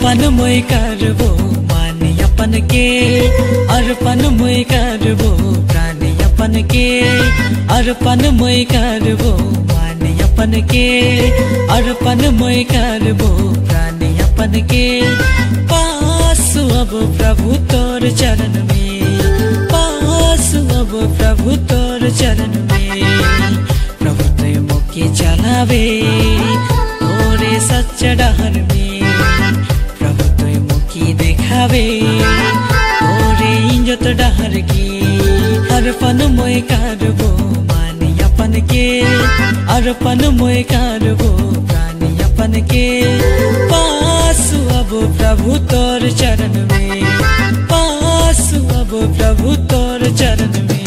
अर्पण मोय करबो मानी अपन के, अर्पण मोय करबो प्राण अपन के, अर्पण मोय करबो मानी अपन के, अर्पण मोय करबो प्राण अपन के। पासु अब प्रभु तोर चरण में, पासु अब प्रभु तोर चरण में। प्रभु तुय मोके चलावे तोरे सच्चा डहर में, देखावे तोरे इंजत डहर की। अर्पण मोय करबो मानी अपन के, अर्पण मोय करबो प्राण अपन के। पासु अब प्रभु तोर चरण में, पासु अब प्रभु तोर चरण में।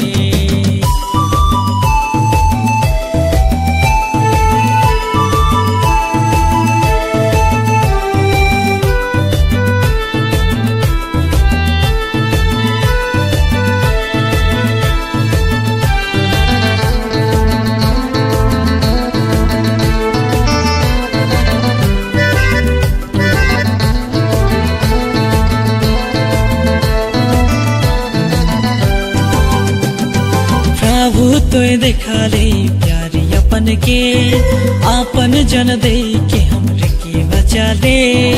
प्रभु तोय देखाले प्यारी अपन के, आपन जन दे के हमरे के बचा ले।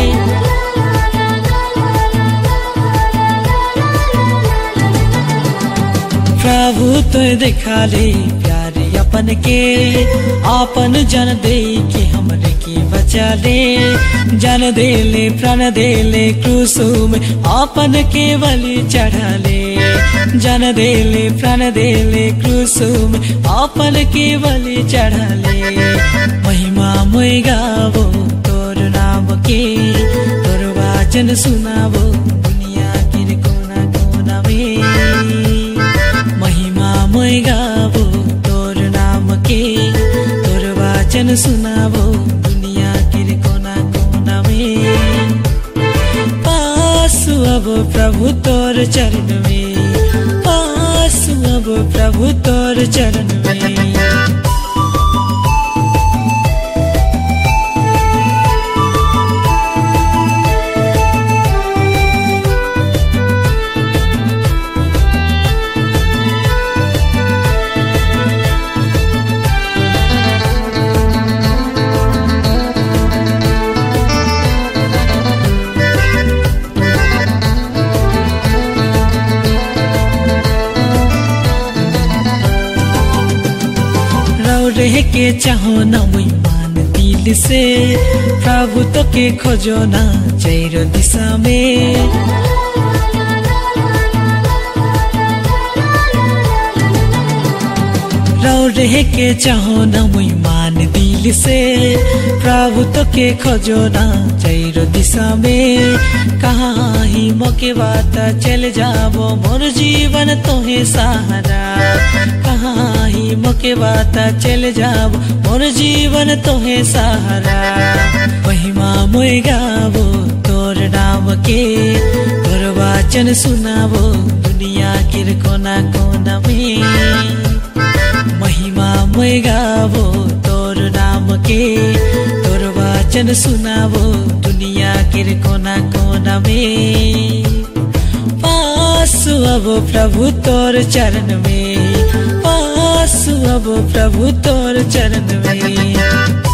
प्रभु तोय देखाले प्यारी अपन के, आपन जन दे के हमरे के बचा ले। जन दे ले प्राण दे ले क्रूसु में आपन के बलि चढ़ा ले। जन दे ले प्राण दे ले क्रूसु में आपन के बलि चढ़ा ले। महिमा मोय गावो तोर नाम के, तोर वचन सुनावो दुनिया के कोना कोना में। महिमा मोय गावो तोर नाम के, तोर वचन सुनावो दुनिया के कोना कोना में। पासु अब प्रभु तोर चरण में, पासु अब प्रभु तोर चरण में। रह के चाहो ना मुई मान दिल से, प्रभु तो के खोजो ना चारो दिशा में। रह के चाहो ना मुई मान दिल से, प्रभु तो के खोजो ना चारो दिशा में। कहाँ ही मौके बात चल जाबो मोर जीवन तोहे सहारा। कहाँ ही मौके बात चल जाबो मोर जीवन तोहे सहारा। महिमा मोय गावो तोर नाम के, तोर वचन सुनावो दुनिया के कोना कोना में। महिमा मोय गावो तोर नाम के, तोर वचन सुनावो दुनिया के कोना कोना में। पासु अब प्रभु तोर चरण में, पासु अब प्रभु तोर चरण में।